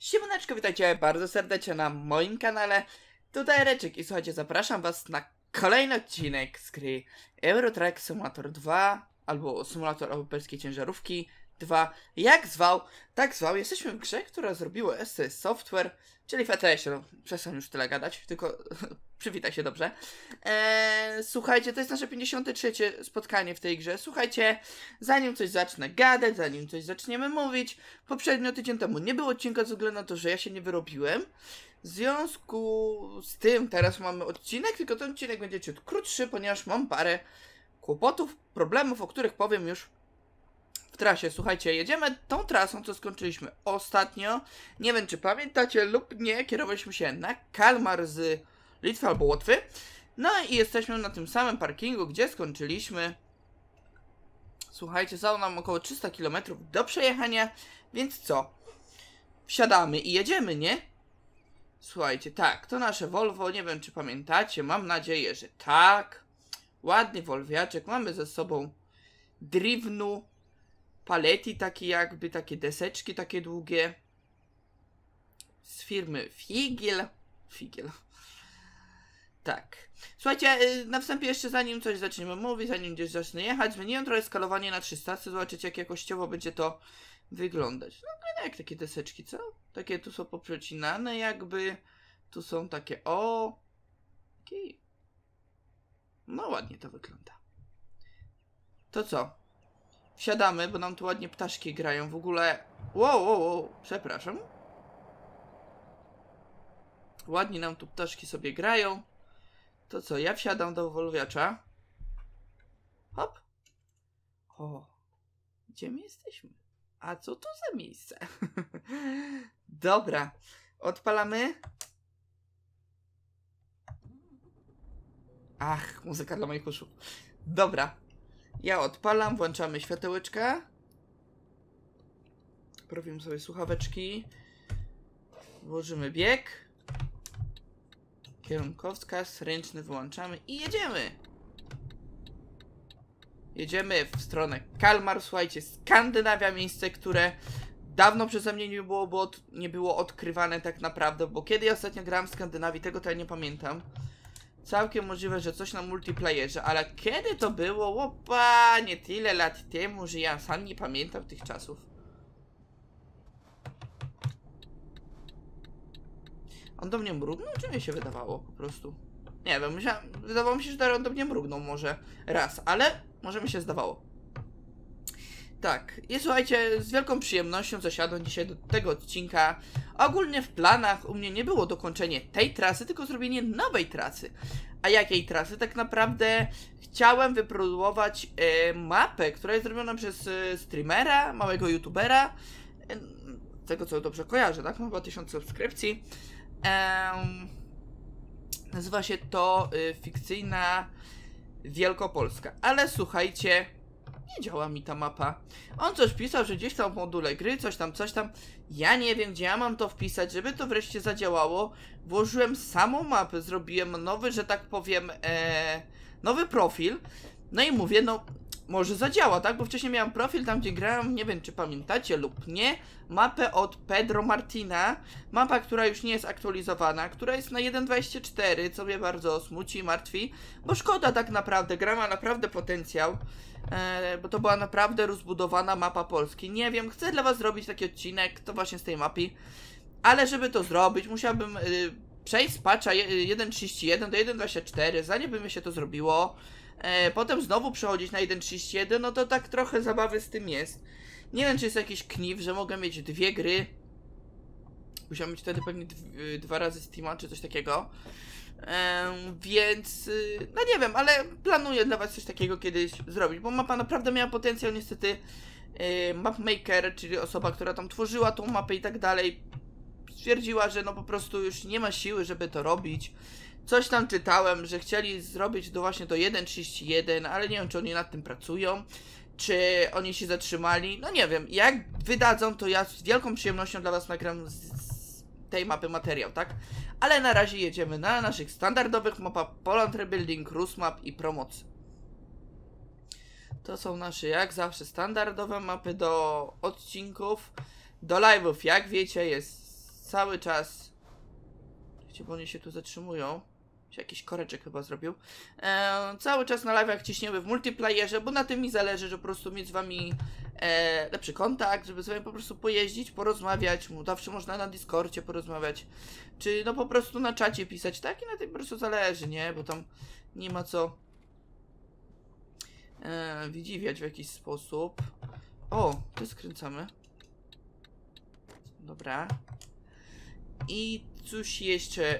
Siemaneczko, witajcie bardzo serdecznie na moim kanale. Tutaj Reczek i słuchajcie, zapraszam was na kolejny odcinek z gry Euro Truck Simulator 2 albo Symulator Europejskiej Ciężarówki 2. Jak zwał, tak zwał. Jesteśmy w grze, która zrobiło SCS Software, czyli FTS. No, przestań już tyle gadać, tylko przywitaj się dobrze. Słuchajcie, to jest nasze 53. spotkanie w tej grze. Słuchajcie, zanim coś zacznę gadać, zanim coś zaczniemy mówić, poprzednio tydzień temu nie było odcinka ze względu na to, że ja się nie wyrobiłem. W związku z tym teraz mamy odcinek, tylko ten odcinek będzie ciut krótszy, ponieważ mam parę kłopotów, problemów, o których powiem już w trasie. Słuchajcie, jedziemy tą trasą, co skończyliśmy ostatnio. Nie wiem, czy pamiętacie lub nie, kierowaliśmy się na Kalmar z Litwy albo Łotwy. No i jesteśmy na tym samym parkingu, gdzie skończyliśmy. Słuchajcie, zostało nam około 300 km do przejechania, więc co? Wsiadamy i jedziemy, nie? Słuchajcie, tak, to nasze Volvo, nie wiem, czy pamiętacie, mam nadzieję, że tak. Ładny Volviaczek, mamy ze sobą drivnu, palety takie jakby, takie deseczki takie długie. Z firmy Figiel. Tak. Słuchajcie, na wstępie jeszcze zanim coś zaczniemy mówić, zanim gdzieś zacznę jechać, zmieniłem trochę skalowanie na 300, zobaczycie jak jakościowo będzie to wyglądać. No jak takie deseczki, co? Takie tu są poprzecinane jakby, tu są takie okay. No ładnie to wygląda. To co? Wsiadamy, bo nam tu ładnie ptaszki grają w ogóle. Wow, przepraszam. Ładnie nam tu ptaszki sobie grają. To co, ja wsiadam do Volviacza. Hop. O, gdzie my jesteśmy? A co to za miejsce? Dobra, odpalamy. Ach, muzyka dla moich uszu. Dobra, ja odpalam, włączamy światełeczka. Poprawimy sobie słuchaweczki. Włożymy bieg. Kierunkowskaz, ręczny włączamy i jedziemy! Jedziemy w stronę Kalmar, słuchajcie, Skandynawia, miejsce, które dawno przeze mnie nie było odkrywane tak naprawdę, bo kiedy ja ostatnio grałem w Skandynawii, tego to ja nie pamiętam. Całkiem możliwe, że coś na multiplayerze, ale kiedy to było? Opa, nie tyle lat temu, że ja sam nie pamiętam tych czasów. On do mnie mrugnął, czy mi się wydawało po prostu? Nie wiem, wydawało mi się, że on do mnie mrugnął może raz, ale może mi się zdawało. Tak, i słuchajcie, z wielką przyjemnością zasiadłem dzisiaj do tego odcinka. Ogólnie w planach u mnie nie było dokończenie tej trasy, tylko zrobienie nowej trasy. A jakiej trasy? Tak naprawdę chciałem wypróbować mapę, która jest zrobiona przez streamera, małego youtubera. Tego co dobrze kojarzę, tak? Ma chyba 1000 subskrypcji. Nazywa się to fikcyjna Wielkopolska. Ale słuchajcie, nie działa mi ta mapa. On coś pisał, że gdzieś tam w module gry, coś tam. Ja nie wiem, gdzie ja mam to wpisać, żeby to wreszcie zadziałało. Włożyłem samą mapę, zrobiłem nowy, że tak powiem, nowy profil. No i mówię, no może zadziała, tak? Bo wcześniej miałem profil tam, gdzie grałem, nie wiem, czy pamiętacie lub nie, mapę od Pedro Martina. Mapa, która już nie jest aktualizowana, która jest na 1.24, co mnie bardzo smuci i martwi, bo szkoda tak naprawdę, gra ma naprawdę potencjał, bo to była naprawdę rozbudowana mapa Polski. Nie wiem, chcę dla was zrobić taki odcinek, to właśnie z tej mapy, ale żeby to zrobić, musiałbym przejść z patcha 1.31 do 1.24, zanim by mi się to zrobiło. Potem znowu przechodzić na 1.31, no to tak trochę zabawy z tym jest. Nie wiem, czy jest jakiś knif, że mogę mieć dwie gry. Musiałem mieć wtedy pewnie dwa razy Steama, czy coś takiego. Więc, no nie wiem, ale planuję dla was coś takiego kiedyś zrobić, bo mapa naprawdę miała potencjał, niestety mapmaker, czyli osoba, która tam tworzyła tą mapę i tak dalej, stwierdziła, że no po prostu już nie ma siły, żeby to robić. Coś tam czytałem, że chcieli zrobić właśnie do 1.31, ale nie wiem, czy oni nad tym pracują, czy oni się zatrzymali. No nie wiem, jak wydadzą, to ja z wielką przyjemnością dla was nagram z tej mapy materiał, tak? Ale na razie jedziemy na naszych standardowych mapach Poland Rebuilding, Cruise Map i Promocy. To są nasze, jak zawsze, standardowe mapy do odcinków. Do live'ów, jak wiecie, jest cały czas... Bo oni się tu zatrzymują. Się jakiś koreczek chyba zrobił. Cały czas na live'ach ciśniemy w multiplayerze, bo na tym mi zależy, że po prostu mieć z wami lepszy kontakt, żeby z wami po prostu pojeździć, porozmawiać. Zawsze można na Discordzie porozmawiać. Czy no po prostu na czacie pisać. Tak i na tym po prostu zależy, nie? Bo tam nie ma co wydziwiać w jakiś sposób. O, to skręcamy. Dobra. I cóż jeszcze?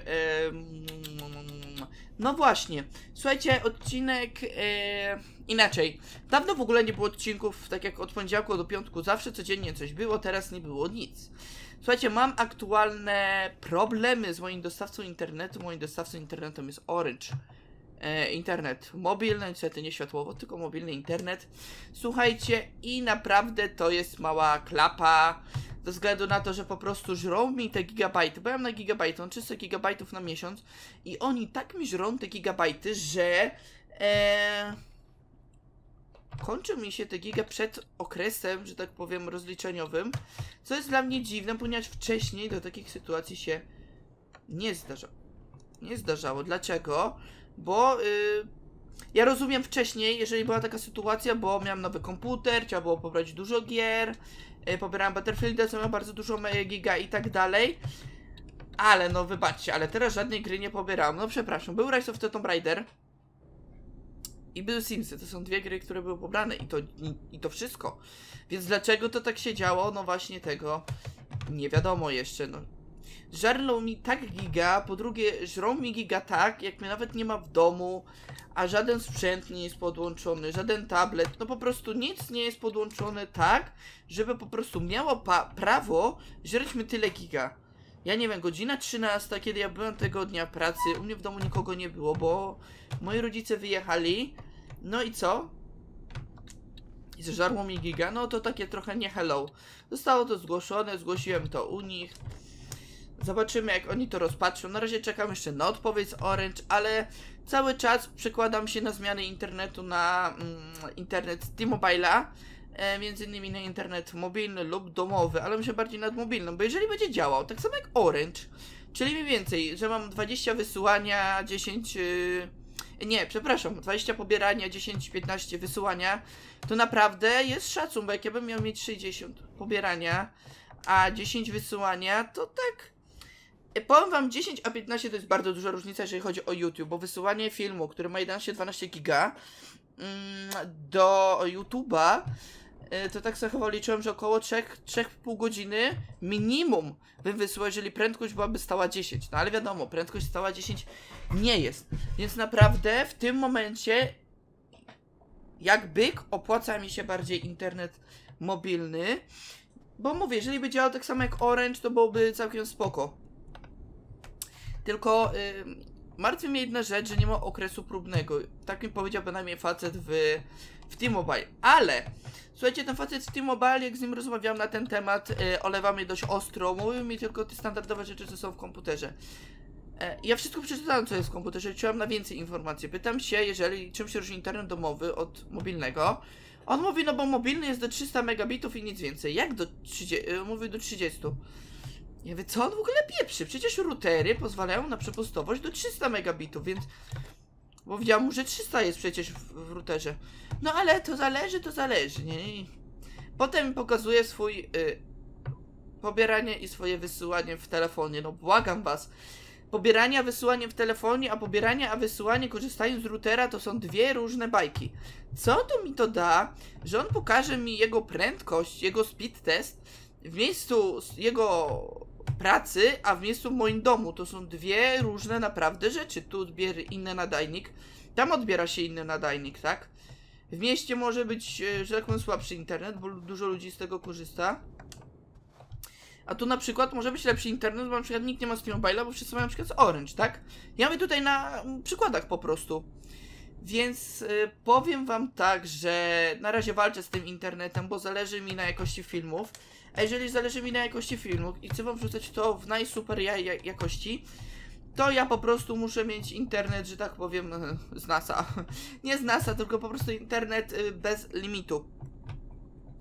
No właśnie. Słuchajcie, odcinek inaczej. Dawno w ogóle nie było odcinków, tak jak od poniedziałku do piątku. Zawsze codziennie coś było, teraz nie było nic. Słuchajcie, mam aktualne problemy z moim dostawcą internetu. Moim dostawcą internetu jest Orange. Internet mobilny, niestety nie światłowo, tylko mobilny internet. Słuchajcie, i naprawdę to jest mała klapa. Ze względu na to, że po prostu żrą mi te gigabajty, bo ja mam na gigabajty, mam 300 gigabajtów na miesiąc i oni tak mi żrą te gigabajty, że kończy mi się te giga przed okresem, że tak powiem, rozliczeniowym, co jest dla mnie dziwne, ponieważ wcześniej do takich sytuacji się nie zdarzało. Dlaczego? Bo ja rozumiem wcześniej, jeżeli była taka sytuacja, bo miałem nowy komputer, trzeba było pobrać dużo gier, pobierałem Battlefielda, co miał bardzo dużo giga i tak dalej. Ale no wybaczcie, ale teraz żadnej gry nie pobierałem. No przepraszam, był Rise of the Tomb Raider i był Simsy. To są dwie gry, które były pobrane i to wszystko. Więc dlaczego to tak się działo? No właśnie tego nie wiadomo jeszcze, no. Żarną mi tak giga, po drugie żrą mi giga tak, jak mnie nawet nie ma w domu, a żaden sprzęt nie jest podłączony, żaden tablet, no po prostu nic nie jest podłączone tak, żeby po prostu miało prawo żreć mi tyle giga. Ja nie wiem, godzina 13, kiedy ja byłem tego dnia pracy, u mnie w domu nikogo nie było, bo moi rodzice wyjechali, no i co? I zżarło mi giga, no to takie trochę nie hello. Zostało to zgłoszone, zgłosiłem to u nich. Zobaczymy, jak oni to rozpatrzą. Na razie czekam jeszcze na odpowiedź z Orange, ale cały czas przekładam się na zmiany internetu na internet z T-Mobile'a. Między innymi na internet mobilny lub domowy, ale myślę bardziej nad mobilnym, bo jeżeli będzie działał, tak samo jak Orange, czyli mniej więcej, że mam 20 wysyłania, 10... nie, przepraszam, 20 pobierania, 10-15 wysyłania, to naprawdę jest szacun, bo jak ja bym miał mieć 60 pobierania, a 10 wysyłania, to tak... Powiem wam, 10 a 15 to jest bardzo duża różnica, jeżeli chodzi o YouTube, bo wysyłanie filmu, który ma 11-12 giga do YouTube'a, to tak sobie chyba liczyłem, że około 3,5 godziny minimum bym wysyłał, jeżeli prędkość byłaby stała 10. No ale wiadomo, prędkość stała 10 nie jest. Więc naprawdę w tym momencie jak byk opłaca mi się bardziej internet mobilny. Bo mówię, jeżeli by działał tak samo jak Orange, to byłoby całkiem spoko. Tylko martwi mnie jedna rzecz, że nie ma okresu próbnego. Tak mi powiedział bynajmniej facet w T-Mobile. Ale słuchajcie, ten facet w T-Mobile, jak z nim rozmawiałem na ten temat, olewa mnie dość ostro. Mówił mi tylko te standardowe rzeczy, co są w komputerze. Ja wszystko przeczytałem, co jest w komputerze, liczyłem na więcej informacji. Pytam się, czym się różni internet domowy od mobilnego. On mówi, no bo mobilny jest do 300 megabitów i nic więcej. Jak do 30? Mówi do 30. Ja mówię, co on w ogóle pieprzy? Przecież routery pozwalają na przepustowość do 300 megabitów, więc... Bo widziałam mu, że 300 jest przecież w routerze. No ale to zależy, nie? I potem mi pokazuje swój pobieranie i swoje wysyłanie w telefonie. No błagam was. Pobieranie a wysyłanie w telefonie, a pobieranie a wysyłanie korzystając z routera to są dwie różne bajki. Co to mi to da, że on pokaże mi jego prędkość, jego speed test w miejscu jego pracy, a w miejscu w moim domu? To są dwie różne naprawdę rzeczy. Tu odbiera inny nadajnik, tam odbiera się inny nadajnik, tak? W mieście może być, że tak powiem, słabszy internet, bo dużo ludzi z tego korzysta. A tu na przykład może być lepszy internet, bo na przykład nikt nie ma z T-Mobile'a, bo wszyscy mają na przykład z Orange, tak? Ja mówię tutaj na przykładach po prostu. Więc powiem wam tak, że na razie walczę z tym internetem, bo zależy mi na jakości filmów. A jeżeli zależy mi na jakości filmów i chcę wam wrzucać to w najsuper jakości, to ja po prostu muszę mieć internet, że tak powiem, z NASA. Nie z NASA, tylko po prostu internet bez limitu.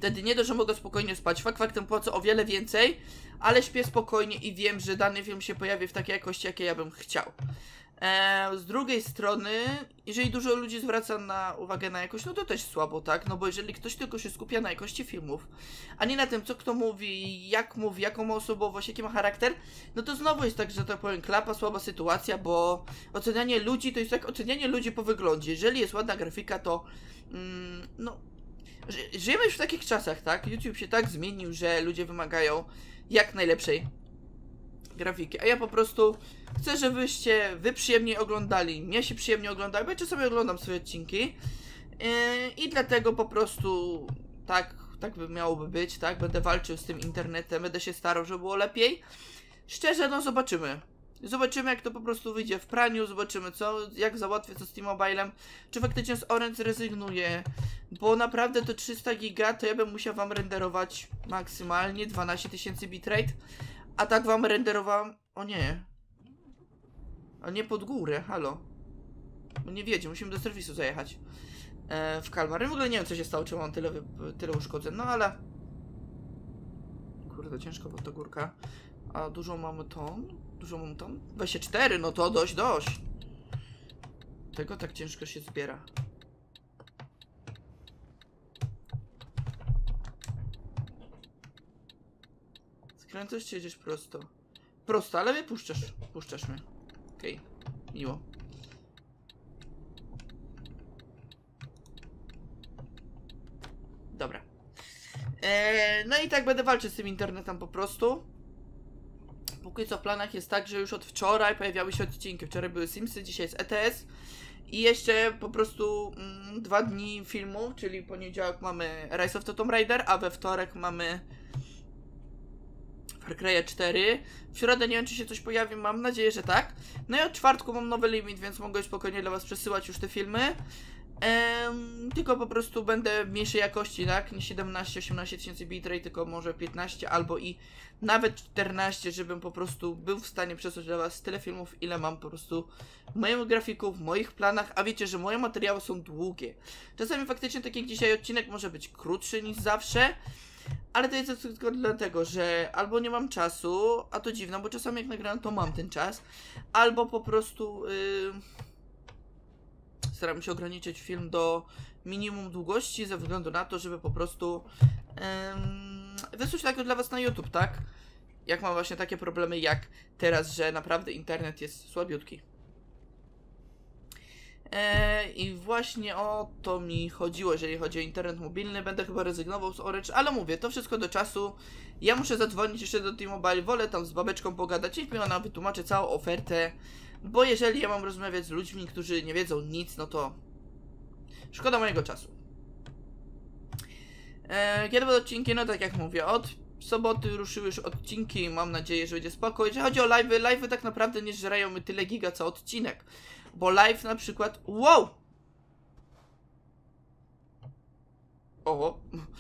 Wtedy nie dość, że mogę spokojnie spać. Faktem płacę o wiele więcej, ale śpię spokojnie i wiem, że dany film się pojawi w takiej jakości, jakiej ja bym chciał. Z drugiej strony, jeżeli dużo ludzi zwraca uwagę na jakość, no to też słabo, tak? No bo jeżeli ktoś tylko się skupia na jakości filmów, a nie na tym, co kto mówi, jaką ma osobowość, jaki ma charakter, no to znowu jest tak, że tak powiem, klapa, słaba sytuacja, bo ocenianie ludzi to jest jak ocenianie ludzi po wyglądzie. Jeżeli jest ładna grafika, to no, żyjemy już w takich czasach, tak? YouTube się tak zmienił, że ludzie wymagają jak najlepszej grafiki, a ja po prostu chcę, żebyście wy przyjemnie oglądali, mnie się przyjemnie oglądali, bo ja czasami oglądam swoje odcinki i dlatego po prostu tak by miałoby być, tak? Będę walczył z tym internetem, będę się starał, żeby było lepiej. Szczerze, no zobaczymy. Zobaczymy, jak to po prostu wyjdzie w praniu, zobaczymy jak załatwię to z T-Mobilem, czy faktycznie z Orange zrezygnuje, bo naprawdę to 300 giga to ja bym musiał wam renderować maksymalnie 12 000 bitrate, a tak wam renderowałem, o nie, a nie pod górę, halo, no nie wiecie, musimy do serwisu zajechać w Kalmar. W ogóle nie wiem, co się stało, czemu mam tyle uszkodzeń, no ale kurde, ciężko pod ta górka. A dużo mamy ton? 24, no to dość. Tego tak ciężko się zbiera. Skręcasz czy jedziesz prosto? Prosto, ale mnie puszczasz mnie. Okej, miło. Dobra. No i tak będę walczyć z tym internetem po prostu. Póki co w planach jest tak, że już od wczoraj pojawiały się odcinki. Wczoraj były Simsy, dzisiaj jest ETS. I jeszcze po prostu 2 dni filmu, czyli poniedziałek mamy Rise of the Tomb Raider, a we wtorek mamy Far Cry 4. W środę nie wiem, czy się coś pojawi, mam nadzieję, że tak. No i od czwartku mam nowy limit, więc mogę spokojnie dla was przesyłać już te filmy. Tylko po prostu będę mniejszej jakości, tak? Nie 17-18 tysięcy bitrate, tylko może 15 albo i nawet 14, żebym po prostu był w stanie przesłać dla was tyle filmów, ile mam po prostu w moim grafiku, w moich planach, a wiecie, że moje materiały są długie. Czasami faktycznie, tak jak dzisiaj odcinek może być krótszy niż zawsze, ale to jest tylko dlatego, że albo nie mam czasu, a to dziwne, bo czasami jak nagram, to mam ten czas, albo po prostu staram się ograniczyć film do minimum długości, ze względu na to, żeby po prostu wysłać tego dla was na YouTube, tak? Jak mam właśnie takie problemy jak teraz, że naprawdę internet jest słabiutki. I właśnie o to mi chodziło, jeżeli chodzi o internet mobilny. Będę chyba rezygnował z Orange, ale mówię, to wszystko do czasu. Ja muszę zadzwonić jeszcze do T-Mobile, wolę tam z babeczką pogadać i mi ona wytłumaczy całą ofertę. Bo jeżeli ja mam rozmawiać z ludźmi, którzy nie wiedzą nic, no to szkoda mojego czasu. Kiedy będą odcinki? No tak jak mówię, od soboty ruszyły już odcinki, mam nadzieję, że będzie spoko. Jeżeli chodzi o live'y tak naprawdę nie żerają mi tyle giga co odcinek. Bo live na przykład... Wow! Oho.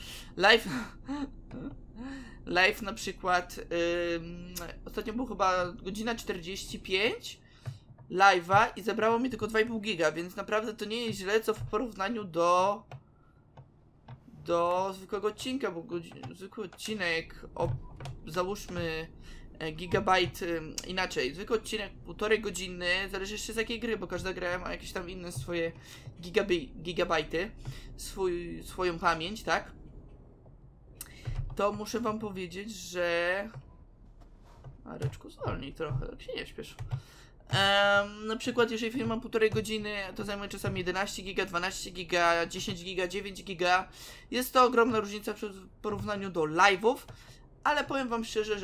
Live na przykład... ostatnio było chyba godzina 45 live'a i zabrało mi tylko 2,5 giga, więc naprawdę to nie jest źle, co w porównaniu do zwykłego odcinka, bo zwykły odcinek załóżmy gigabajt, inaczej, zwykły odcinek 1,5 godziny, zależy jeszcze z jakiej gry, bo każda gra ma jakieś tam inne swoje gigabajty, swoją pamięć, tak? To muszę wam powiedzieć, że... Areczku, zwolnij trochę, tak się nie śpiesz. Na przykład jeżeli film mam 1,5 godziny, to zajmuje czasami 11 giga, 12 giga, 10 giga, 9 giga. Jest to ogromna różnica w porównaniu do live'ów, ale powiem wam szczerze,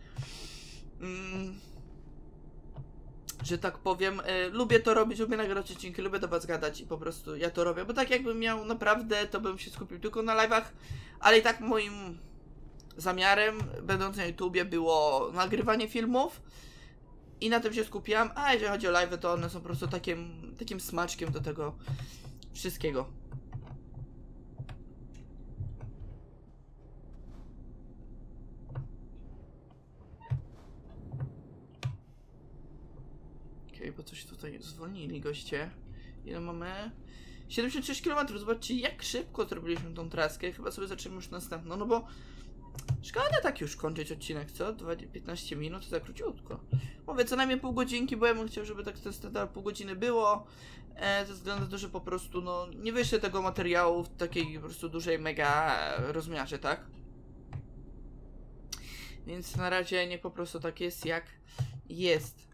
że tak powiem, lubię to robić, lubię nagrywać odcinki, lubię do was gadać i po prostu ja to robię, bo tak jakbym miał naprawdę, to bym się skupił tylko na live'ach, ale i tak moim zamiarem, będąc na YouTubie, było nagrywanie filmów i na tym się skupiam, a jeżeli chodzi o live'y, to one są po prostu takim smaczkiem do tego wszystkiego. Okej, bo coś tutaj zwolnili goście. Ile mamy? 76 km, zobaczcie jak szybko zrobiliśmy tą traskę. Chyba sobie zaczniemy już następną, no bo szkoda tak już kończyć odcinek, co? 15 minut to za króciutko. Mówię, co najmniej pół godzinki, bo ja bym chciał, żeby tak te pół godziny było. Ze względu na to, że po prostu, no, nie wyszło tego materiału w takiej po prostu dużej mega rozmiarze, tak? Więc na razie niech po prostu tak jest, jak jest.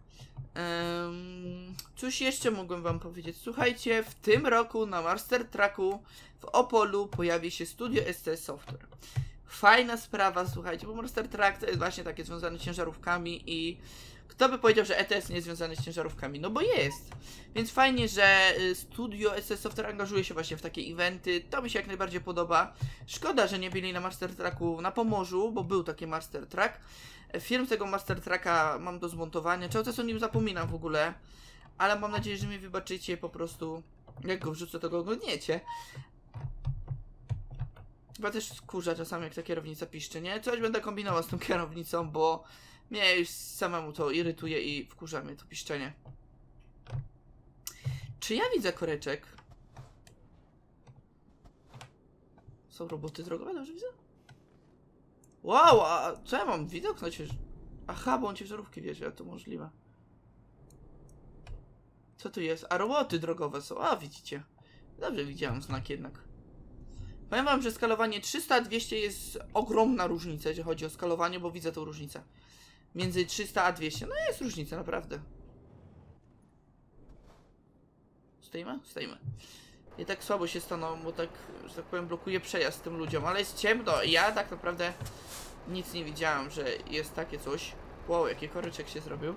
Cóż jeszcze mogłem wam powiedzieć? Słuchajcie, w tym roku na Master Tracku w Opolu pojawi się studio STS Software. Fajna sprawa, słuchajcie, bo Master Track to jest właśnie takie związane z ciężarówkami i kto by powiedział, że ETS nie jest związany z ciężarówkami? No bo jest. Więc fajnie, że studio STS Software angażuje się właśnie w takie eventy. To mi się jak najbardziej podoba. Szkoda, że nie byli na Master Tracku na Pomorzu, bo był taki Master Track. Film z tego Master Tracka mam do zmontowania. Cały czas o nim zapominam w ogóle. Ale mam nadzieję, że mi wybaczycie po prostu. Jak go wrzucę, to go oglądniecie. Chyba też skurza czasami, jak ta kierownica piszczy, nie? Coś będę kombinował z tą kierownicą, bo mnie już samemu to irytuje i wkurza mnie to piszczenie. Czy ja widzę koreczek? Są roboty drogowe, dobrze widzę? Wow, a co ja mam? Widok na ciężarówkę? Aha, bo on ciężarówki wiezie, a to możliwe. Co tu jest? A roboty drogowe są, a widzicie. Dobrze widziałem znak jednak. Powiem wam, że skalowanie 300 a 200 jest ogromna różnica, jeżeli chodzi o skalowanie, bo widzę tą różnicę. Między 300 a 200. No jest różnica, naprawdę. Stoimy? Stoimy. I tak słabo się stanąłem, bo tak, że tak powiem, blokuje przejazd tym ludziom. Ale jest ciemno i ja tak naprawdę nic nie widziałem, że jest takie coś. Wow, jaki koryczek się zrobił.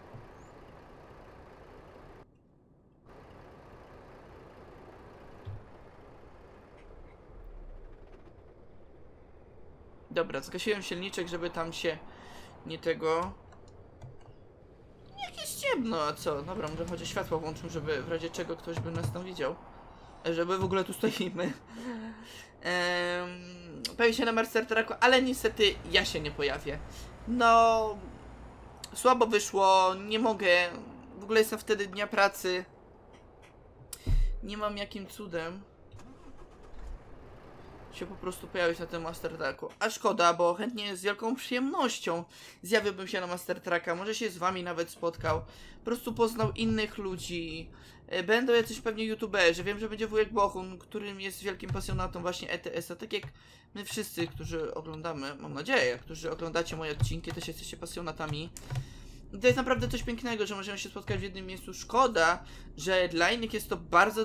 Dobra, zgasiłem silniczek, żeby tam się nie tego... Jak jest ciemno, a co? Dobra, może chociaż światło włączę, żeby w razie czego ktoś by nas tam widział. Żeby w ogóle tu stoimy. Pojawi się na Master Tracku, ale niestety ja się nie pojawię. No... Słabo wyszło, nie mogę. W ogóle jestem wtedy dnia pracy. Nie mam jakim cudem się po prostu pojawić na tym Master Tracku. A szkoda, bo chętnie z wielką przyjemnością zjawiłbym się na Master Tracka. Może się z wami nawet spotkał. Po prostu poznał innych ludzi. Będą jacyś pewnie youtuberzy. Wiem, że będzie wujek Bohun, którym jest wielkim pasjonatą właśnie ETS-a. Tak jak my wszyscy, którzy oglądamy, mam nadzieję, którzy oglądacie moje odcinki, też jesteście pasjonatami. I to jest naprawdę coś pięknego, że możemy się spotkać w jednym miejscu. Szkoda, że dla innych jest to bardzo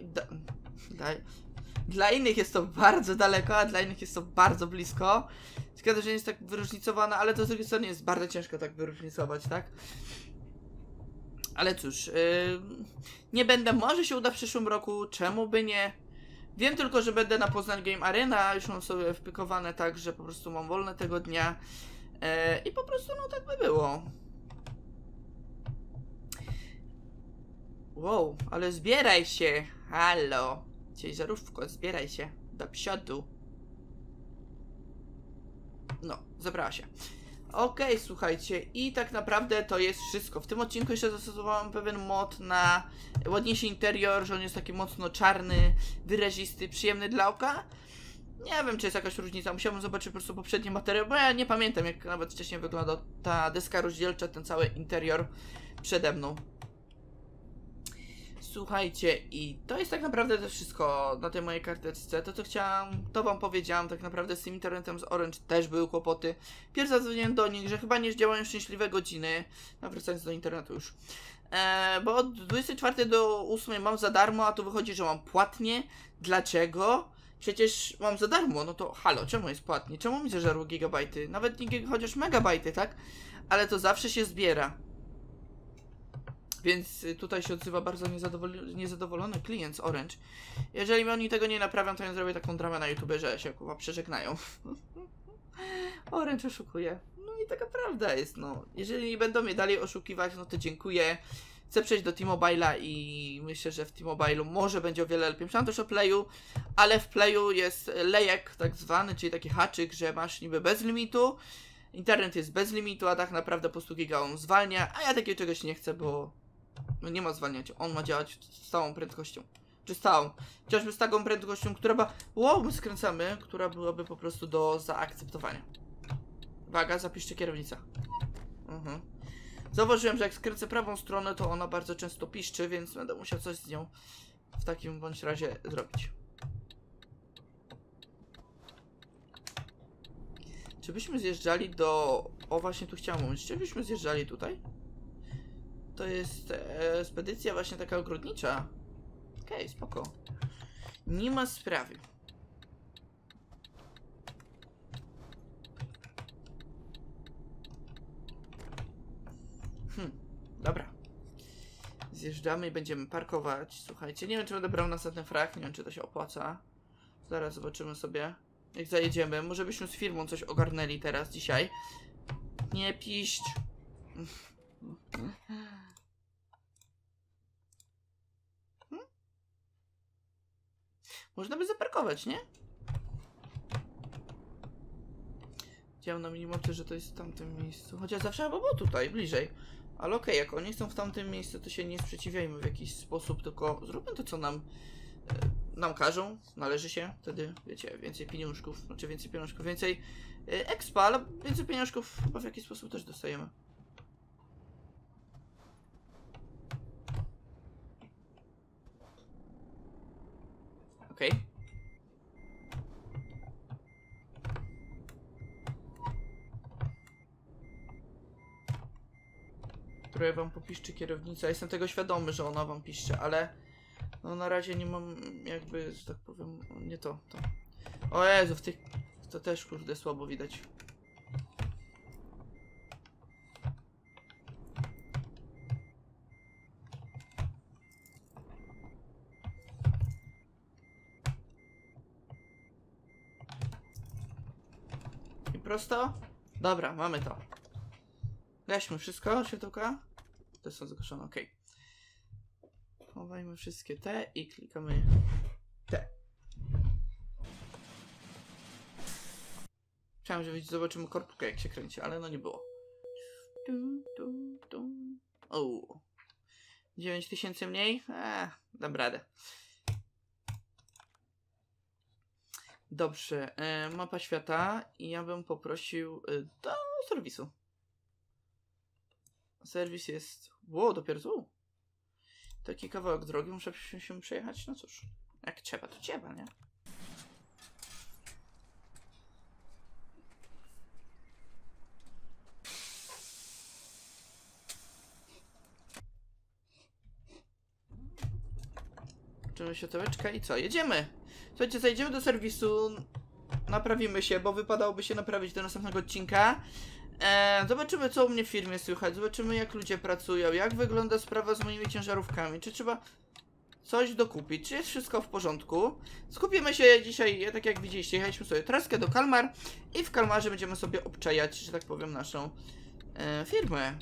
dla innych jest to bardzo daleko, a dla innych jest to bardzo blisko. Szkoda, że nie jest tak wyróżnicowana, ale to z drugiej strony jest bardzo ciężko tak wyróżnicować, tak? Ale cóż, nie będę, może się uda w przyszłym roku, czemu by nie? Wiem tylko, że będę na Poznań Game Arena, już mam sobie wpikowane tak, że po prostu mam wolne tego dnia. I po prostu, no tak by było. Wow, ale zbieraj się, halo. Ciężarówko, zbieraj się do przodu. No, zebrała się. Okej, słuchajcie, i tak naprawdę to jest wszystko. W tym odcinku jeszcze zastosowałem pewien mod na ładniejszy interior, że on jest taki mocno czarny, wyrazisty, przyjemny dla oka. Nie wiem, czy jest jakaś różnica, musiałbym zobaczyć po prostu poprzedni materiał, bo ja nie pamiętam, jak nawet wcześniej wyglądał ta deska rozdzielcza, ten cały interior przede mną. Słuchajcie, i to jest tak naprawdę też wszystko na tej mojej karteczce. To co chciałam, to wam powiedziałam. Tak naprawdę z tym internetem z Orange też były kłopoty. Pierwszy zadzwoniłem do nich, że chyba nie działają szczęśliwe godziny. No, wracając do internetu już. Bo od 24 do 8 mam za darmo, a tu wychodzi, że mam płatnie. Dlaczego? Przecież mam za darmo, no to halo, czemu jest płatnie? Czemu mi zeżarło gigabajty? Nawet nie chociaż megabajty, tak? Ale to zawsze się zbiera. Więc tutaj się odzywa bardzo niezadowolony klient z Orange. Jeżeli oni tego nie naprawią, to ja zrobię taką dramę na YouTube, że się kurwa przeżegnają. Orange oszukuje. No i taka prawda jest, no. Jeżeli będą mnie dalej oszukiwać, no to dziękuję. Chcę przejść do T-Mobile'a i myślę, że w T-Mobile'u może będzie o wiele lepiej. Myślałem też o Playu, ale w Playu jest lejek tak zwany, czyli taki haczyk, że masz niby bez limitu. Internet jest bez limitu, a tak naprawdę po prostu giga on zwalnia, a ja takiego czegoś nie chcę, bo no nie ma zwalniać, on ma działać z całą prędkością. Czy z tą? Chociażby z taką prędkością, która by... Wow, my skręcamy, która byłaby po prostu do zaakceptowania. Uwaga, zapiszcie kierownicę. Zauważyłem, że jak skręcę prawą stronę, to ona bardzo często piszczy, więc będę musiał coś z nią w takim bądź razie zrobić. Czy byśmy zjeżdżali do... O, właśnie tu chciałem mówić. Czy byśmy zjeżdżali tutaj? To jest spedycja właśnie taka ogrodnicza. Okej, spoko. Nie ma sprawy. Dobra. Zjeżdżamy i będziemy parkować. Słuchajcie, nie wiem, czy będę brał następny frag. Nie wiem, czy to się opłaca. Zaraz zobaczymy sobie, jak zajedziemy. Może byśmy z firmą coś ogarnęli teraz, dzisiaj. Nie piszcz. Można by zaparkować, nie? Chciałem na minimapie, że to jest w tamtym miejscu. Chociaż zawsze chyba było tutaj, bliżej. Ale okej, jak oni są w tamtym miejscu, to się nie sprzeciwiajmy w jakiś sposób, tylko zróbmy to, co nam każą. Należy się wtedy, wiecie, więcej pieniążków. Znaczy więcej pieniążków, więcej expa, ale więcej pieniążków chyba w jakiś sposób też dostajemy. Okej. Trochę wam popiszczy kierownica. Jestem tego świadomy, że ona wam piszczy, ale no na razie nie mam jakby, że tak powiem, nie to. O Jezu, w tych... To też kurde słabo widać. I prosto? Dobra, mamy to. Gaśmy wszystko, światełka? Te są zgaszone, ok. Chowajmy wszystkie te i klikamy te. Chciałem, że zobaczymy korpkę, jak się kręci, ale no nie było. O, 9000 mniej? Dam radę. Dobrze, mapa świata i ja bym poprosił do serwisu. Serwis jest... Wow, dopiero tu. Taki kawałek drogi, muszę się przejechać. No cóż, jak trzeba, to trzeba, nie? Czymy światełeczka i co? Jedziemy! Słuchajcie, zajdziemy do serwisu, naprawimy się, bo wypadałoby się naprawić do następnego odcinka. Zobaczymy, co u mnie w firmie słychać, zobaczymy, jak ludzie pracują, jak wygląda sprawa z moimi ciężarówkami, czy trzeba coś dokupić, czy jest wszystko w porządku. Skupimy się dzisiaj, tak jak widzieliście, jechaliśmy sobie traskę do Kalmar i w Kalmarze będziemy sobie obczajać, że tak powiem, naszą firmę.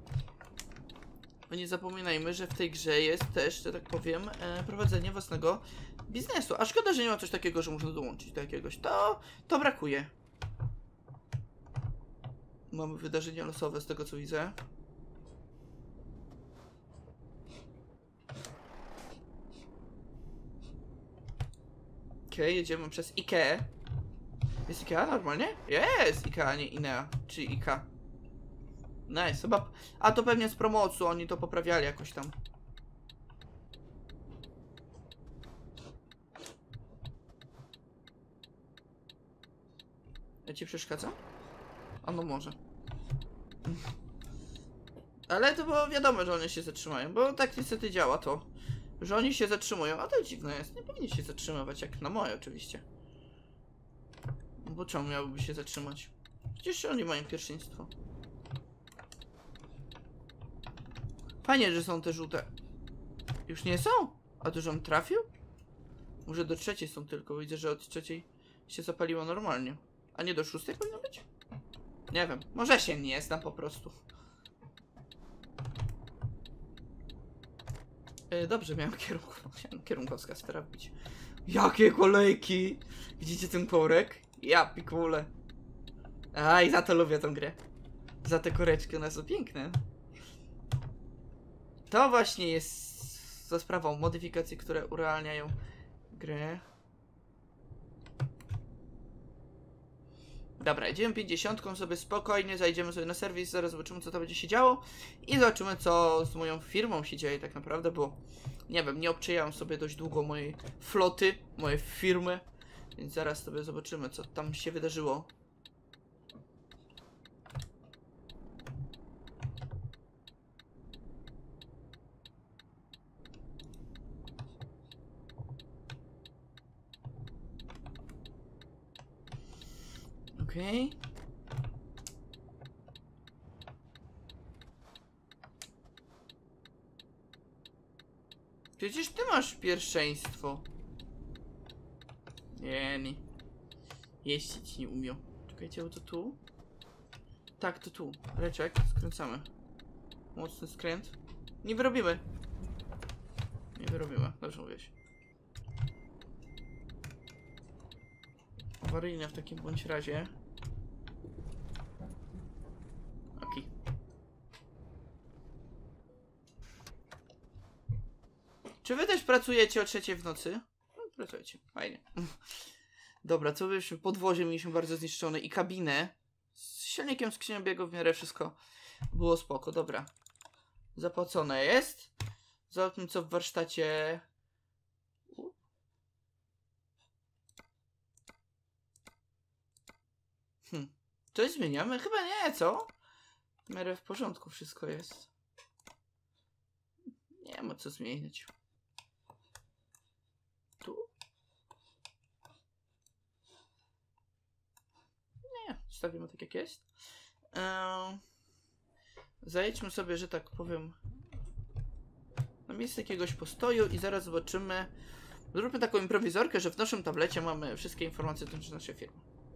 Bo nie zapominajmy, że w tej grze jest też, że tak powiem, prowadzenie własnego biznesu. A szkoda, że nie ma coś takiego, że można dołączyć do jakiegoś. To brakuje. Mamy wydarzenia losowe z tego, co widzę. Okej, jedziemy przez Ikea. Jest Ikea normalnie? Jest Ikea, nie Inea. Czy Ika. Nice, chyba... A to pewnie z promocji, oni to poprawiali jakoś tam. Ja ci przeszkadzam? A no może. Ale to było wiadomo, że oni się zatrzymają, bo tak niestety działa to. Że oni się zatrzymują, a to dziwne jest. Nie powinni się zatrzymywać, jak na moje oczywiście. Bo czemu miałyby się zatrzymać? Przecież oni mają pierwszeństwo. Fajnie, że są te żółte. Już nie są? A to, że on trafił? Może do trzeciej są tylko. Widzę, że od trzeciej się zapaliło normalnie. A nie do szóstej powinno być? Nie wiem. Może się nie znam po prostu. Dobrze, miałem kierunkowska sfera wbić. Jakie kolejki! Widzicie ten korek? Ja pikule. Aj, za to lubię tą grę. Za te koreczki, one są piękne. To właśnie jest za sprawą modyfikacji, które urealniają grę. Dobra, idziemy 50 sobie spokojnie, zajdziemy sobie na serwis, zaraz zobaczymy, co to będzie się działo i zobaczymy, co z moją firmą się dzieje tak naprawdę, bo nie wiem, nie obczajałem sobie dość długo mojej floty, mojej firmy, więc zaraz sobie zobaczymy, co tam się wydarzyło. Okej. Przecież ty masz pierwszeństwo. Nie. Jeździć nie umiał. Czekajcie, bo to tu? Tak, to tu. Reczek, skręcamy. Mocny skręt. Nie wyrobimy. Nie wyrobimy, dobrze mówisz. Awaryjne w takim bądź razie. Okej. Czy wy też pracujecie o 3 w nocy? No, pracujecie, fajnie. Dobra, co byśmy? Podwozie mieliśmy bardzo zniszczone i kabinę. Z silnikiem skrzynią biegu w miarę wszystko było spoko, dobra. Zapłacone jest. Zobaczmy, co w warsztacie. Coś zmieniamy? Chyba nie, co? W miarę w porządku wszystko jest. Nie ma co zmieniać. Tu? Nie, zostawimy tak jak jest. Zajedźmy sobie, że tak powiem, na miejsce jakiegoś postoju i zaraz zobaczymy. Zróbmy taką improwizorkę, że w naszym tablecie mamy wszystkie informacje dotyczące naszej firmy.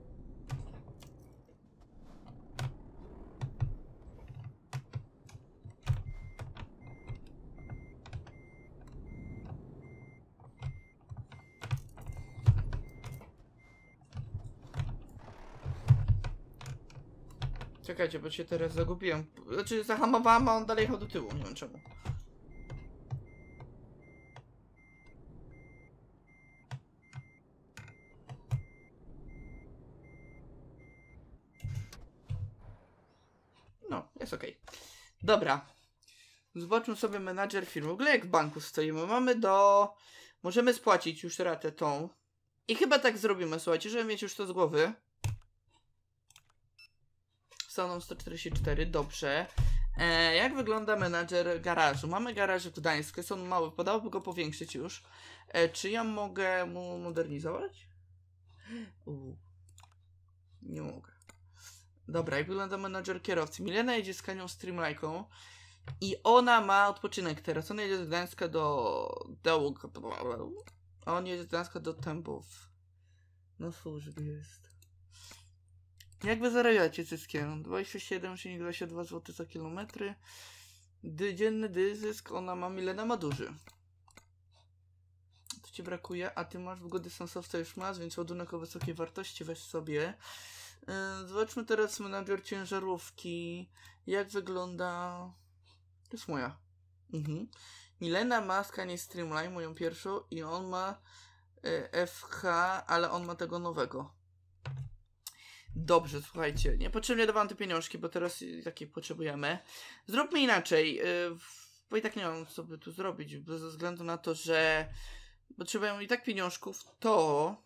Czekajcie, bo się teraz zagubiłem. Znaczy zahamowałem, a on dalej jechał do tyłu, nie wiem czemu. No, jest okej. Dobra. Zobaczmy sobie menadżer firmy. W ogóle jak w banku stoimy. Możemy spłacić już ratę tą. I chyba tak zrobimy, słuchajcie, żeby mieć już to z głowy. Staną 144, dobrze. Jak wygląda menadżer garażu? Mamy garaż w Gdańsku, jest on mały, podałoby go powiększyć już. Czy ja mogę mu modernizować? Nie mogę. Dobra, jak wygląda menadżer kierowcy? Milena jedzie z Kanią Streamlike'ą i ona ma odpoczynek teraz. Ona jedzie z Gdańska a on jedzie z Gdańska do Tębów. Na służbie jest. Jak wy zarabiacie zyskiem? 27,22 zł za kilometry. Dzienny zysk ona ma, Milena ma duży. To ci brakuje, a ty masz wygody sensowce już masz, więc ładunek o wysokiej wartości weź sobie. Zobaczmy teraz menadżer ciężarówki. Jak wygląda... To jest moja. Milena ma Scania Streamline, moją pierwszą, i on ma FH, ale on ma tego nowego. Dobrze, słuchajcie, niepotrzebnie dawałam te pieniążki, bo teraz takie potrzebujemy. Zróbmy inaczej, bo i tak nie mam co by tu zrobić, bez względu na to, że potrzebujemy i tak pieniążków, to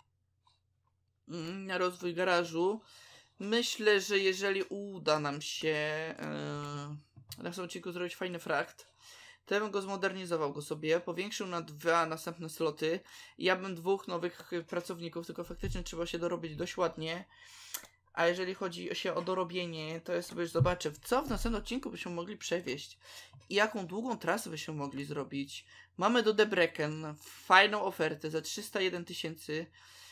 na rozwój garażu. Myślę, że jeżeli uda nam się na samym odcinku zrobić fajny frakt, to ja bym go zmodernizował go sobie, powiększył na 2 następne sloty i ja bym 2 nowych pracowników, tylko faktycznie trzeba się dorobić dość ładnie. A jeżeli chodzi o dorobienie, to ja sobie już zobaczę, co w następnym odcinku byśmy mogli przewieźć i jaką długą trasę byśmy mogli zrobić. Mamy do Debrecen fajną ofertę za 301 000,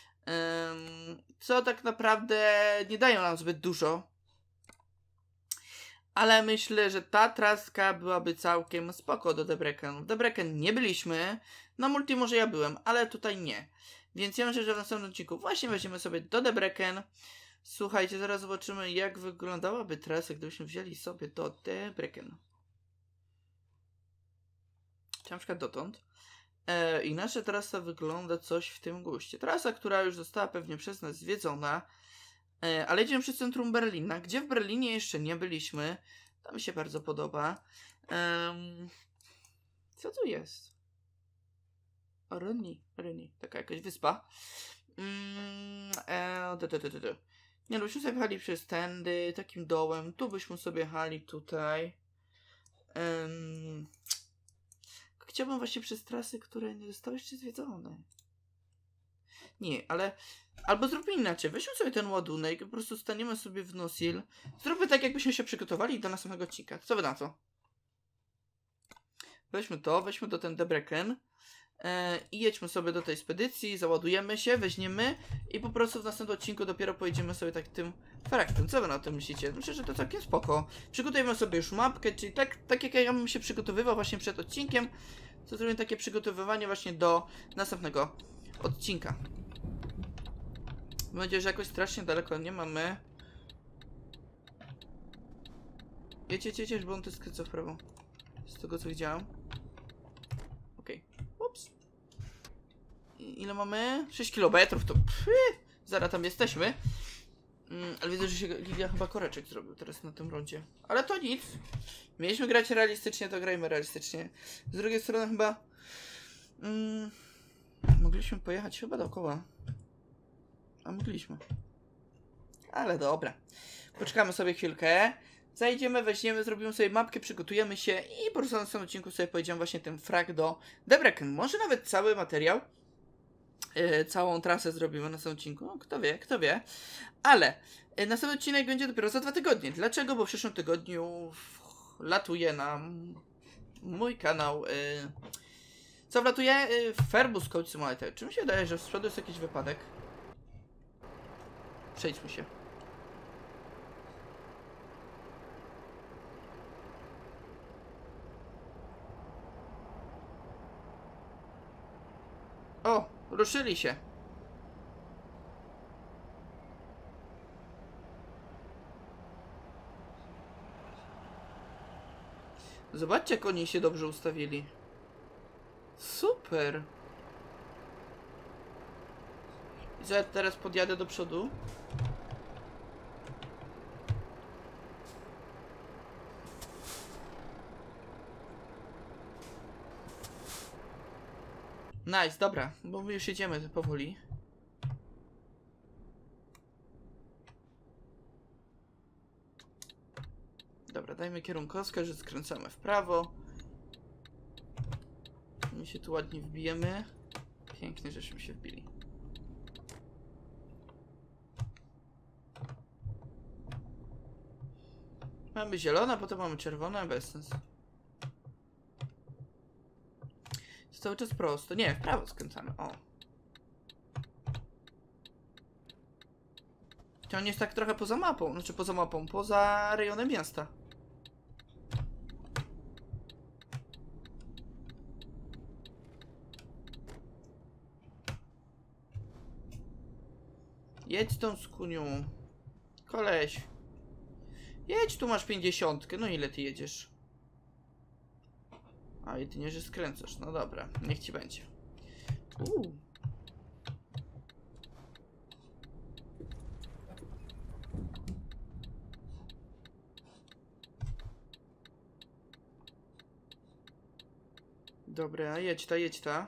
co tak naprawdę nie dają nam zbyt dużo. Ale myślę, że ta traska byłaby całkiem spoko do Debrecen. W Debrecen nie byliśmy, na multi może ja byłem, ale tutaj nie. Więc ja myślę, że w następnym odcinku właśnie weźmiemy sobie do Debrecen. Słuchajcie, zaraz zobaczymy, jak wyglądałaby trasa, gdybyśmy wzięli sobie do Debrecen. na przykład dotąd. I nasza trasa wygląda coś w tym guście. Trasa, która już została pewnie przez nas zwiedzona, ale jedziemy przez centrum Berlina, gdzie w Berlinie jeszcze nie byliśmy. To mi się bardzo podoba. Co tu jest? Ryni, taka jakaś wyspa. Nie no, byśmy sobie jechali przez tędy, takim dołem. Tu byśmy sobie jechali, tutaj. Chciałbym właśnie przez trasy, które nie zostały jeszcze zwiedzone. Nie, ale... Albo zróbmy inaczej. Weźmy sobie ten ładunek, po prostu staniemy sobie w Nosil. Zróbmy tak, jakbyśmy się przygotowali do następnego odcinka. Co wy na to? Weźmy do ten Debrecen. I jedźmy sobie do tej spedycji, załadujemy się, weźmiemy i po prostu w następnym odcinku dopiero pojedziemy sobie tak tym fraktem. Co wy na tym myślicie? Myślę, że to całkiem spoko. Przygotujemy sobie już mapkę, czyli tak jak ja bym się przygotowywał właśnie przed odcinkiem, to zrobimy takie przygotowywanie właśnie do następnego odcinka. Mam nadzieję, że jakoś strasznie daleko nie mamy. Jedź, bo on to skręca w prawo. Z tego co widziałem. Okej. Ups. Ile mamy? 6 km to... zaraz tam jesteśmy. Ale widzę, że się Giga chyba koreczek zrobił teraz na tym rondzie. Ale to nic. Mieliśmy grać realistycznie, to grajmy realistycznie. Z drugiej strony chyba... mogliśmy pojechać chyba dookoła. A mogliśmy. Ale dobra. Poczekamy sobie chwilkę. Zajdziemy, weźmiemy, zrobimy sobie mapkę, przygotujemy się i po prostu na następnym odcinku sobie pojedziemy właśnie ten frak do Debrecen. Może nawet cały materiał, całą trasę zrobimy na następnym odcinku. No, kto wie. Ale następny odcinek będzie dopiero za 2 tygodnie. Dlaczego? Bo w przyszłym tygodniu latuje na mój kanał. Co wlatuje? Ferbus Coach Simulator. Czy mi się wydaje, że z przodu jest jakiś wypadek? Przejdźmy się. O, ruszyli się. Zobaczcie, jak oni się dobrze ustawili. Super. I co, ja teraz podjadę do przodu? Nice, dobra, bo my już jedziemy powoli. Dobra, dajmy kierunkowskaz, że skręcamy w prawo. My się tu ładnie wbijemy. Pięknie, żeśmy się wbili. Mamy zielone, potem mamy czerwone, bez sensu. Jest cały czas prosto. Nie, w prawo skręcamy. O. To on jest tak trochę poza mapą. Znaczy poza mapą, poza rejonem miasta. Jedź tą skunią. Koleś. Jedź, tu masz 50. No ile ty jedziesz? A jedynie, że skręcasz. No dobra, niech ci będzie. Dobra, jedź ta.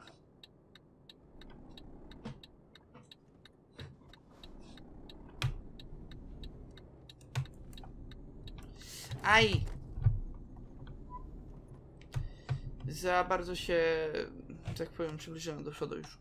Aj! Za bardzo się, tak powiem, przybliżyłem do przodu już.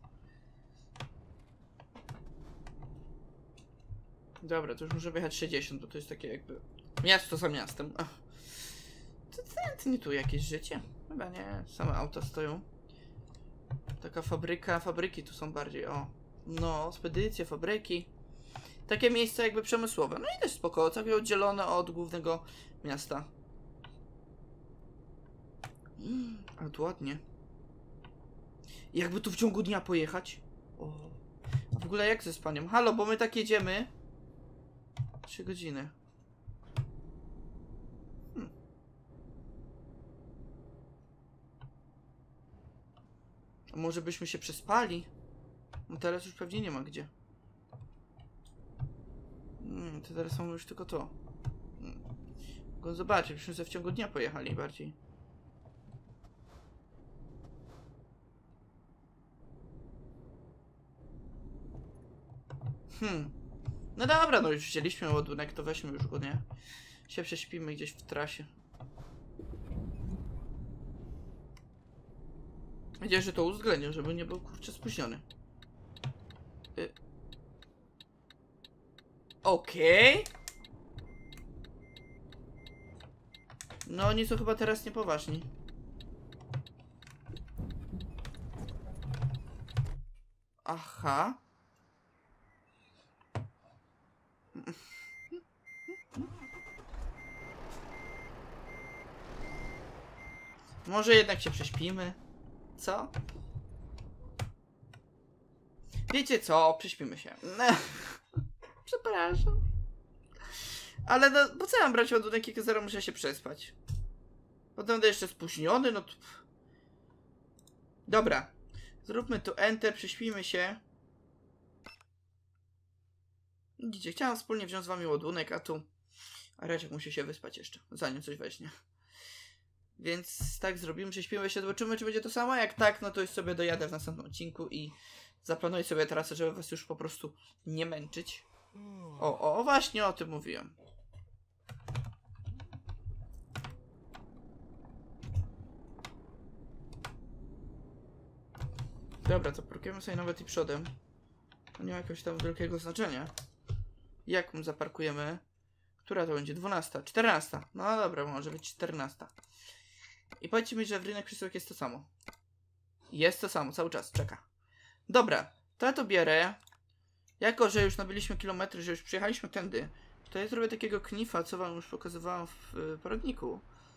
Dobra, to już możemy jechać 60, bo to jest takie jakby miasto za miastem. To nie tu jakieś życie? Chyba nie, same auta stoją. Taka fabryki tu są bardziej, o. No, spedycje, fabryki. Takie miejsca jakby przemysłowe. No i też spoko, całkiem oddzielone od głównego miasta. Ale tu ładnie. Jakby tu w ciągu dnia pojechać? O. A w ogóle jak ze spaniem? Halo, bo my tak jedziemy 3 godziny. A może byśmy się przespali? No teraz już pewnie nie ma gdzie. To teraz mamy już tylko to. Go zobaczyć, byśmy sobie w ciągu dnia pojechali bardziej. No dobra, no już wzięliśmy ładunek, to weźmy już go, nie? Się prześpimy gdzieś w trasie. Mam nadzieję, że to uwzględnię, żeby nie był kurczę spóźniony. Okej. No oni są chyba teraz niepoważni. Aha. Może jednak się prześpimy? Co? Wiecie co? Prześpimy się. Przepraszam. Ale no, po co mam brać ładunek, jak zaraz muszę się przespać? Potem będę jeszcze spóźniony, no to... Dobra. Zróbmy tu enter, prześpimy się. Widzicie, chciałam wspólnie wziąć z wami ładunek, a tu... Areczek musi się wyspać jeszcze, zanim coś weźmie. Więc tak zrobimy, prześpimy się, zobaczymy, czy będzie to samo. Jak tak, no to już sobie dojadę w następnym odcinku i zaplanuję sobie trasę, żeby was już po prostu nie męczyć. O, właśnie o tym mówiłem. Dobra, to parkujemy sobie nawet i przodem. To nie ma jakiegoś tam wielkiego znaczenia. Jak my zaparkujemy? Która to będzie? 12, 14. No dobra, może być 14. I powiedzcie mi, że w rynek przesyłek jest to samo. Jest to samo, cały czas, czeka. Dobra, to ja to bierę. Jako, że już nabyliśmy kilometry, że już przyjechaliśmy tędy, to ja zrobię takiego knifa, co wam już pokazywałam w poradniku.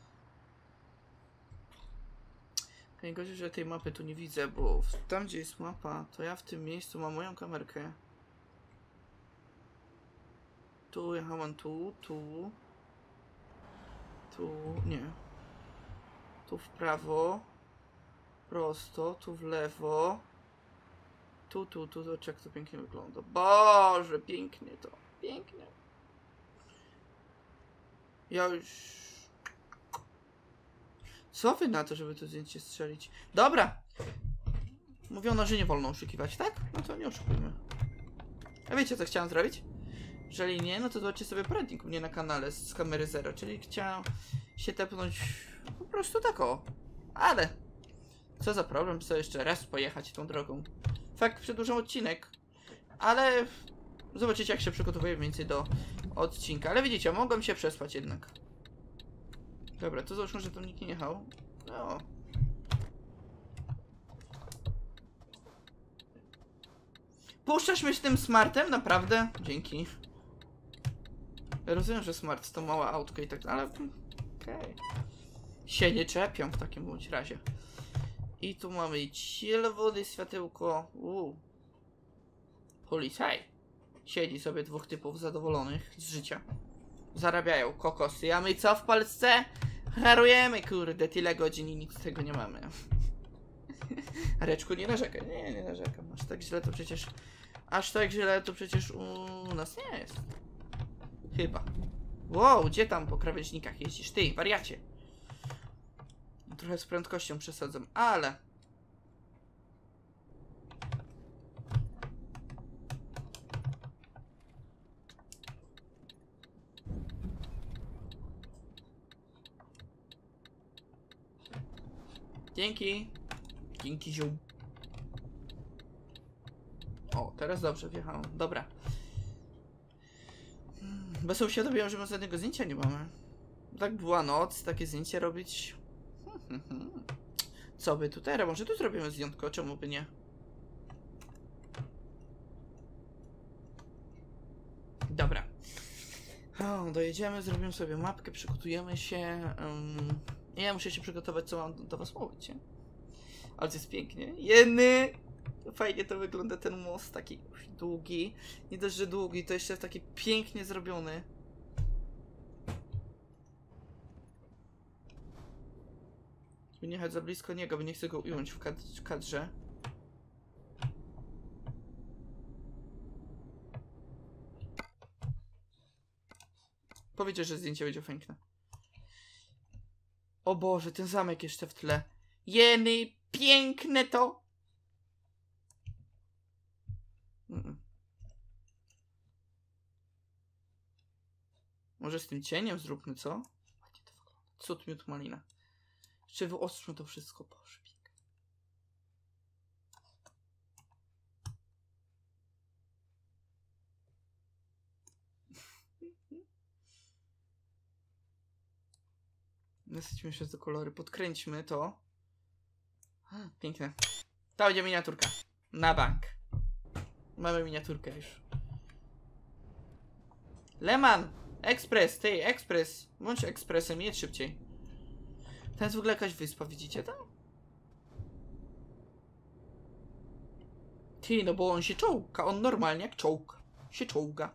Najgorzej, że tej mapy tu nie widzę, bo tam, gdzie jest mapa, to ja w tym miejscu mam moją kamerkę. Tu jechałam, tu, nie. Tu w prawo, prosto, tu w lewo. Tu, zobacz jak to pięknie wygląda. Boże, pięknie to, pięknie. Ja już... Co wy na to, żeby to zdjęcie strzelić? Dobra! Mówiono, że nie wolno oszukiwać, tak? No to nie oszukujmy. A wiecie, co chciałem zrobić? Jeżeli nie, no to zobaczcie sobie poradnik u mnie na kanale z kamery 0, czyli chciałem się tepnąć po prostu tak o. Ale co za problem, co jeszcze raz pojechać tą drogą. Fakt, przedłużam odcinek, ale zobaczycie, jak się przygotowuję więcej do odcinka. Ale widzicie, mogłem się przespać jednak. Dobra, to załóżmy, że tam nikt nie jechał. No. Puszczasz mnie z tym smartem? Naprawdę? Dzięki. Ja rozumiem, że smart to mała autko i tak dalej, ale... Okej. Się nie czepią w takim bądź razie. I tu mamy czerwone światełko. Policaj. Siedzi sobie dwóch typów zadowolonych z życia. Zarabiają kokosy, a my co w Polsce? Harujemy, kurde, tyle godzin i nic z tego nie mamy. Areczku, nie narzekaj. Nie narzekam. Aż tak źle to przecież... Aż tak źle to przecież u nas nie jest. Chyba. Wow, gdzie tam po krawężnikach jeździsz? Ty, wariacie. Trochę z prędkością przesadzam, ale... Dzięki. Dzięki, ziół. O, teraz dobrze wjechałem. Dobra. Bez uświadomiłem, że my żadnego zdjęcia nie mamy. Tak była noc, takie zdjęcie robić. Co by tutaj? Może tu zrobimy zdjętko, czemu by nie? Dobra. O, dojedziemy, zrobimy sobie mapkę, przygotujemy się. Ja muszę się przygotować, co mam do was mówić, nie? Ale to jest pięknie. Jeny! Fajnie to wygląda ten most, taki długi. Nie dość, że długi, to jeszcze taki pięknie zrobiony. Żeby nie jechać za blisko niego, bo nie chcę go ująć w kadrze. Powiedzcie, że zdjęcie będzie piękne. O Boże, ten zamek jeszcze w tle. Jeny, piękne to! Może z tym cieniem zróbmy, co? Ładnie to wygląda. Cud, miód, malina. Jeszcze wyostrzmy to wszystko, Boże. Nasyćmy się do kolory, podkręćmy to. Piękne. To będzie miniaturka. Na bank. Mamy miniaturkę już. Leman! Ekspres, ty, ekspres. Bądź ekspresem, jedź szybciej. To jest w ogóle jakaś wyspa, widzicie to? Ty, no bo on się czołga. On normalnie jak czołg. Się czołga.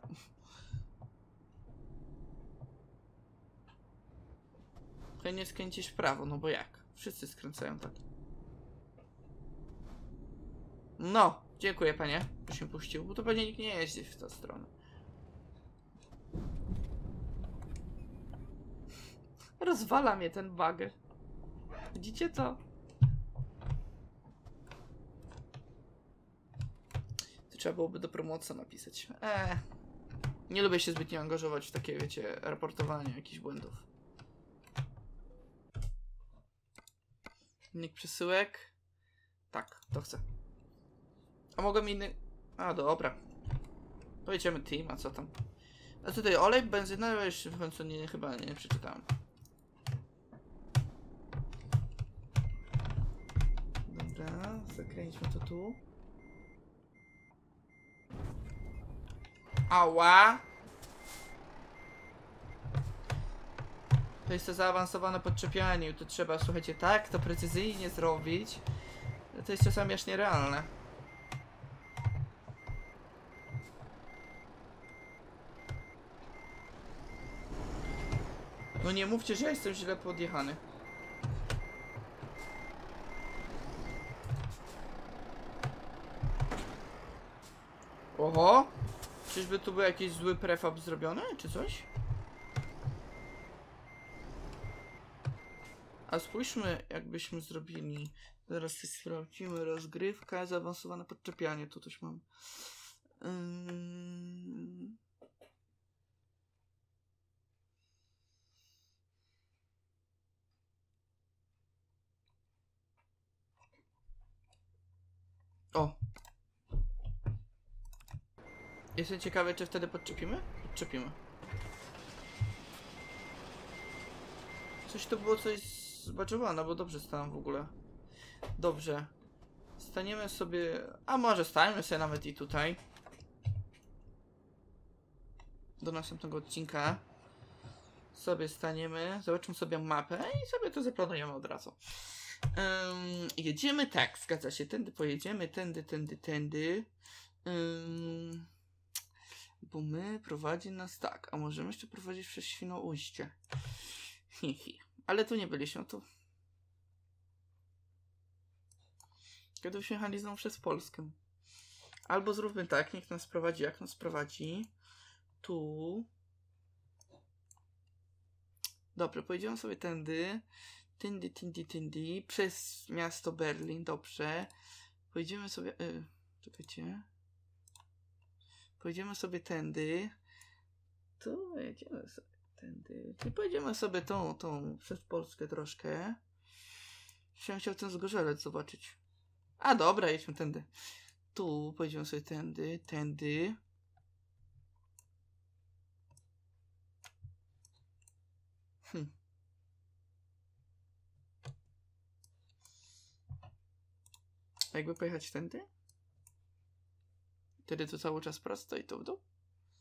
Tylko nie skręcisz w prawo, no bo jak? Wszyscy skręcają tak. No, dziękuję panie, że się puścił, bo to pewnie nikt nie jeździ w tę stronę. Rozwala mnie ten bager. Widzicie to? To trzeba byłoby do promocji napisać. Nie lubię się zbytnio angażować w takie, wiecie, raportowanie jakichś błędów. Wynik przesyłek. Tak, to chcę. A mogę inny... A, dobra. Pojedziemy team, a co tam? A tutaj olej, benzyna, ja już w końcu chyba nie przeczytałem. Dobra, zakręćmy to tu. Ała! To jest to zaawansowane podczepianie, to trzeba, słuchajcie, tak to precyzyjnie zrobić. To jest czasami aż nierealne. No nie mówcie, że ja jestem źle podjechany. Oho! Czyżby tu był jakiś zły prefab zrobiony, czy coś? A spójrzmy, jakbyśmy zrobili. Zaraz coś sprawdzimy. Rozgrywka, zaawansowane podczepianie. Tu coś mam. O! Jestem ciekawy, czy wtedy podczepimy? Podczepimy. Coś to było coś zbaczowane, bo dobrze stałem w ogóle. Dobrze. Staniemy sobie... A może stańmy sobie nawet i tutaj. Do następnego odcinka. Sobie staniemy, zobaczymy sobie mapę i sobie to zaplanujemy od razu. Jedziemy tak, zgadza się. Tędy pojedziemy, tędy. Bo my prowadzi nas tak. A możemy jeszcze prowadzić przez Świnoujście. Ale tu nie byliśmy, tu. Kiedyś jechali znowu przez Polskę. Albo zróbmy tak, niech nas prowadzi, jak nas prowadzi. Tu. Dobrze, pojedziemy sobie tędy. Tędy. Przez miasto Berlin, dobrze. Pojedziemy sobie... czekajcie. Pojedziemy sobie tędy. Tu jedziemy sobie tędy. I pojedziemy sobie tą przez Polskę troszkę. Chciał ten Zgorzelec zobaczyć. A dobra, jedźmy tędy. Tu pojedziemy sobie tędy. Jakby pojechać tędy? Wtedy to cały czas prosto i tu w dół.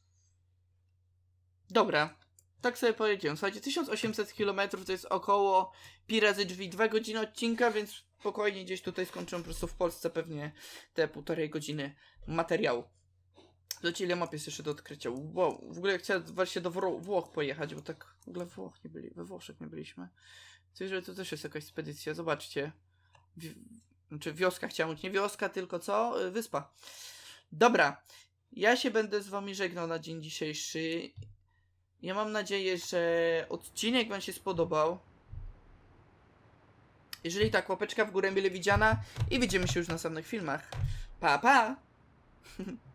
Dobra. Tak sobie pojedziemy. Słuchajcie, 1800 km to jest około pi razy drzwi 2 godziny odcinka, więc spokojnie gdzieś tutaj skończymy po prostu w Polsce pewnie te 1,5 godziny materiału. Zobaczcie, ile map jest jeszcze do odkrycia. Wow, w ogóle chciałem właśnie do Włoch pojechać, bo tak w ogóle we Włoszech nie byliśmy. Coś, że to też jest jakaś spedycja, zobaczcie. Znaczy wioska chciałem mówić, nie wioska, tylko co? Wyspa. Dobra, ja się będę z wami żegnał na dzień dzisiejszy. Ja mam nadzieję, że odcinek wam się spodobał. Jeżeli tak, łapeczka w górę mile widziana i widzimy się już w następnych filmach. Pa, pa!